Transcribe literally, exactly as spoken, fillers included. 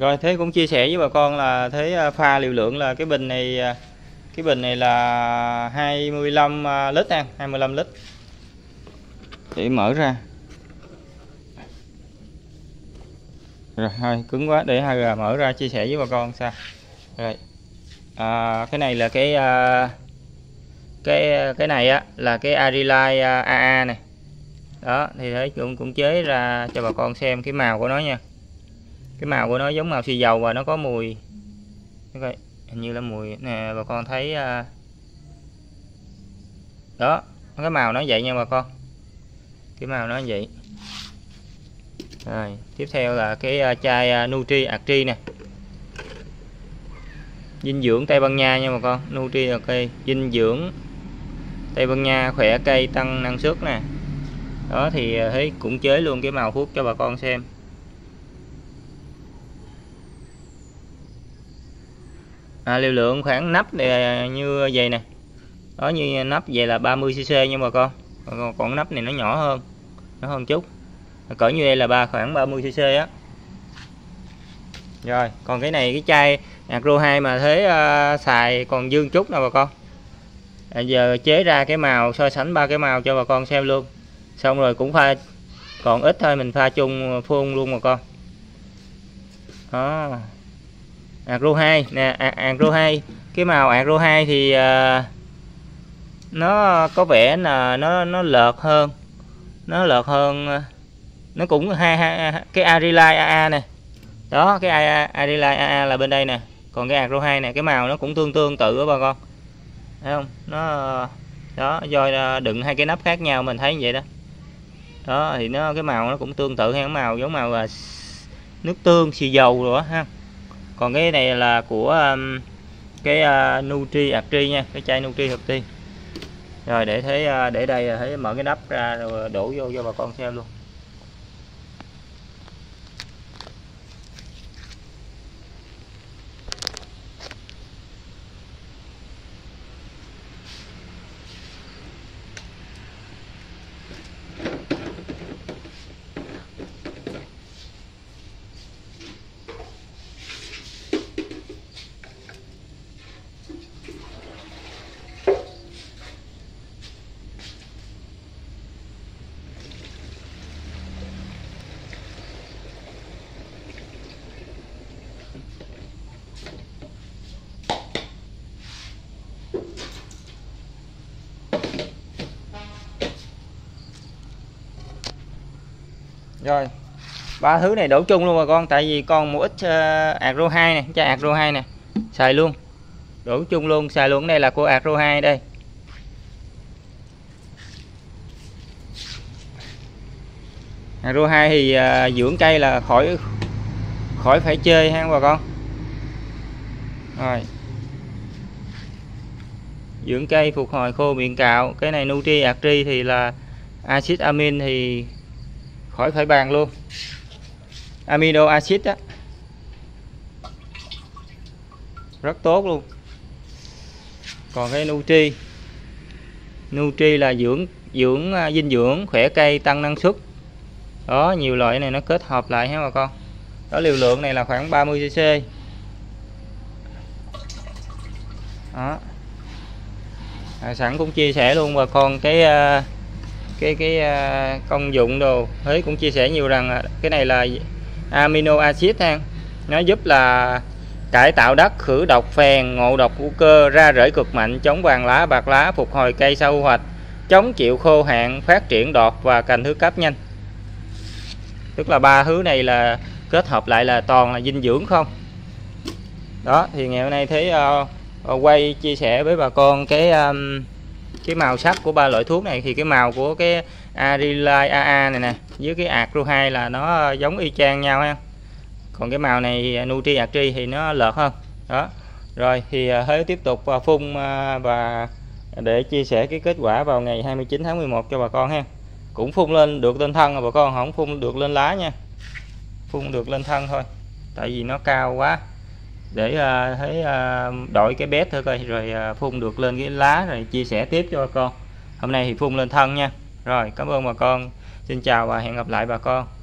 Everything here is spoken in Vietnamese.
Rồi thế cũng chia sẻ với bà con là thế pha liều lượng là cái bình này cái bình này là hai mươi lăm lít nha, hai mươi lăm lít. Để mở ra. Rồi thôi cứng quá, để hai gà mở ra chia sẻ với bà con sao. Rồi. À, cái này là cái cái cái này á là cái Arilite a a này. Đó thì thấy cũng cũng chế ra cho bà con xem cái màu của nó nha. Cái màu của nó giống màu xì dầu và nó có mùi. Okay. Hình như là mùi nè, bà con thấy đó, cái màu nó vậy nha bà con. Cái màu nó vậy. Rồi, tiếp theo là cái chai Nutri Artri nè. Dinh dưỡng Tây Ban Nha nha bà con, Nutri Artri, dinh dưỡng Tây Ban Nha khỏe cây tăng năng suất nè. Đó thì thấy cũng chế luôn cái màu thuốc cho bà con xem. À, liều lượng khoảng nắp này như vậy nè. Đó như nắp vậy là ba mươi xê xê nha bà con. Còn, còn nắp này nó nhỏ hơn, nó hơn chút. Cỡ như đây là ba khoảng ba mươi xê xê á. Rồi, còn cái này cái chai Agro hai mà thế uh, xài còn dương chút nè bà con. À, giờ chế ra cái màu so sánh ba cái màu cho bà con xem luôn. Xong rồi cũng pha còn ít thôi mình pha chung phun luôn bà con. Đó. Agro hai nè, Agro hai, cái màu Agro hai thì uh, nó có vẻ là nó nó lợt hơn. Nó lợt hơn uh, nó cũng hai, hai cái Arilite a a nè. Đó, cái Arilite a a là bên đây nè. Còn cái Agro hai nè, cái màu nó cũng tương tương tự đó bà con. Thấy không? Nó đó, do đựng hai cái nắp khác nhau mình thấy như vậy đó. Đó thì nó cái màu nó cũng tương tự, hay màu giống màu là nước tương xì dầu rồi đó ha. Còn cái này là của um, cái uh, Nutri Artri nha, cái chai Nutri Artri. Rồi để thấy uh, để đây thấy mở cái nắp ra rồi đổ vô cho bà con xem luôn. Rồi, ba thứ này đổ chung luôn bà con, tại vì còn một ít uh, Agro hai này, chai Agro hai nè, xài luôn. Đổ chung luôn, xài luôn. Cái này là của Agro hai đây. Agro hai thì uh, dưỡng cây là khỏi khỏi phải chơi ha bà con. Rồi. Dưỡng cây phục hồi khô miệng cạo. Cái này Nutri Artri thì là axit amin thì khỏi phải bàn luôn. Amino acid á. Rất tốt luôn. Còn cái Nutri Nutri là dưỡng dưỡng dinh dưỡng khỏe cây tăng năng suất. Đó, nhiều loại này nó kết hợp lại ha bà con. Đó, liều lượng này là khoảng ba mươi xê xê. Đó. À, sẵn cũng chia sẻ luôn bà con cái cái cái công dụng đồ. Thế cũng chia sẻ nhiều rằng cái này là amino acid ha. Nó giúp là cải tạo đất, khử độc phèn, ngộ độc hữu cơ, ra rễ cực mạnh, chống vàng lá, bạc lá, phục hồi cây sau thu hoạch, chống chịu khô hạn, phát triển đọt và cành thứ cấp nhanh. Tức là ba thứ này là kết hợp lại là toàn là dinh dưỡng không. Đó thì ngày hôm nay thấy uh, uh, quay chia sẻ với bà con cái um, cái màu sắc của ba loại thuốc này. Thì cái màu của cái Arilite a a này nè với cái Agro hai là nó giống y chang nhau ha. Còn cái màu này Nutri Artri thì nó lợt hơn. Đó. Rồi thì Thế tiếp tục phun và để chia sẻ cái kết quả vào ngày hai mươi chín tháng mười một cho bà con ha. Cũng phun lên được lên thân rồi bà con, không phun được lên lá nha. Phun được lên thân thôi. Tại vì nó cao quá. Để uh, thấy uh, đổi cái bét thôi coi, rồi uh, phun được lên cái lá rồi chia sẻ tiếp cho bà con. Hôm nay thì phun lên thân nha. Rồi cảm ơn bà con. Xin chào và hẹn gặp lại bà con.